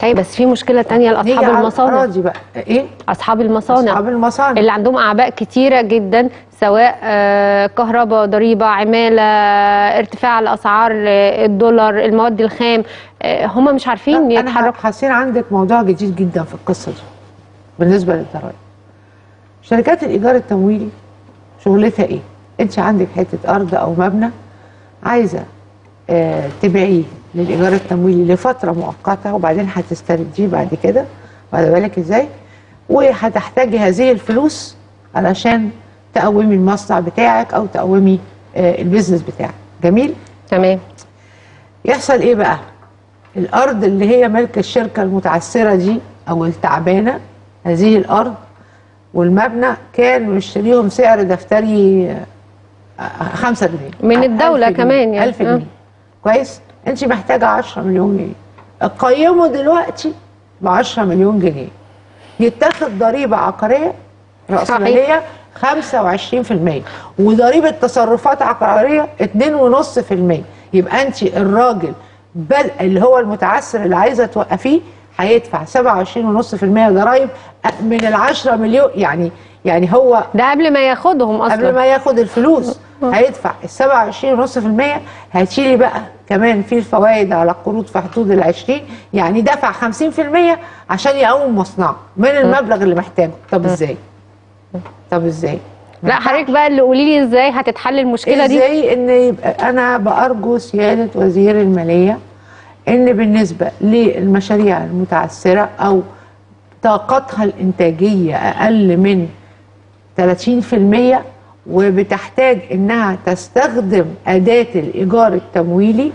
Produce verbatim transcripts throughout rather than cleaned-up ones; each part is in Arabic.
اي بس في مشكله ثانيه لاصحاب المصانع. اراضي بقى ايه؟ اصحاب المصانع اصحاب المصانع اللي عندهم اعباء كتيره جدا، سواء كهرباء، ضريبه، عماله، ارتفاع الاسعار، الدولار، المواد الخام، هم مش عارفين يتحركوا. انا حاسين عندك موضوع جديد جدا في القصه دي بالنسبه للضرائب. شركات الايجار التمويلي شغلتها ايه؟ انت عندك حته ارض او مبنى عايزه آه تبيعيه للايجار التمويلي لفتره مؤقته، وبعدين هتسترديه بعد كده، واخده بالك ازاي؟ وهتحتاجي هذه الفلوس علشان تقومي المصنع بتاعك او تقومي آه البيزنس بتاعك. جميل؟ تمام. يحصل ايه بقى؟ الارض اللي هي ملك الشركه المتعثره دي او التعبانه، هذه الارض والمبنى كان مشتريهم سعر دفتري خمسة جنيه من الدوله كمان يعني ألف جنيه. كويس؟ انت محتاجه عشرة مليون جنيه، قيموا دلوقتي ب عشرة مليون جنيه، يتاخد ضريبه عقاريه راسماليه خمسة وعشرين في المية وضريبه تصرفات عقاريه اتنين ونص في المية. يبقى انت الراجل بل اللي هو المتعثر اللي عايزه توقفيه هيدفع سبعة وعشرين ونص في المية ضرايب من ال عشرة مليون. يعني يعني هو ده قبل ما ياخدهم اصلا، قبل ما ياخد الفلوس هيدفع ال سبعة وعشرين ونص في المية. هتشيلي بقى كمان في الفوائد على القروض في حدود ال عشرين، يعني دفع خمسين في المية عشان يقوم مصنعه من المبلغ اللي محتاجه. طب ازاي؟ طب ازاي؟ لا حضرتك بقى اللي قولي لي ازاي هتتحل المشكله دي. ازاي؟ ان يبقى انا بارجو سياده وزير الماليه ان بالنسبه للمشاريع المتعثره او طاقتها الانتاجيه اقل من ثلاثين في المية وبتحتاج انها تستخدم اداه الايجار التمويلي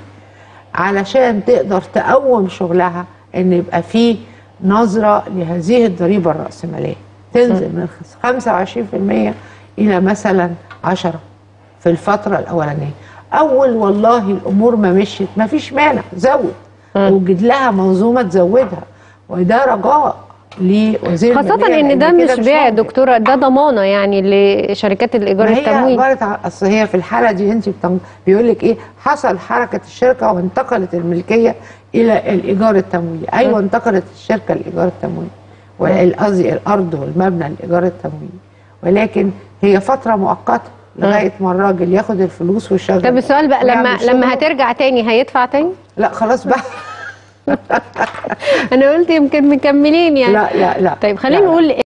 علشان تقدر تقوم شغلها، ان يبقى في نظره لهذه الضريبه الراسماليه تنزل من خمسة وعشرين في المية الى مثلا عشرة في الفتره الاولانيه. اول والله الامور ما مشيت ما فيش مانع زود، وجد لها منظومه تزودها، وده رجاء لوزير خاصة ان ده مش بيع يا دكتوره، ده ضمانه يعني لشركات الايجار التمويلي. هي اصل هي في الحاله دي انت بيقول لك ايه؟ حصل حركه الشركه وانتقلت الملكيه الى الايجار التمويلي. ايوه انتقلت الشركه الايجار التمويلي، قصدي الارض والمبنى الايجار التمويلي، ولكن هي فتره مؤقته لغايه ما الراجل ياخد الفلوس ويشغل. طب السؤال بقى، لما لما هترجع تاني هيدفع تاني؟ لا خلاص بقى. انا قلت يمكن مكملين يعني. لا لا لا. طيب خلينا نقول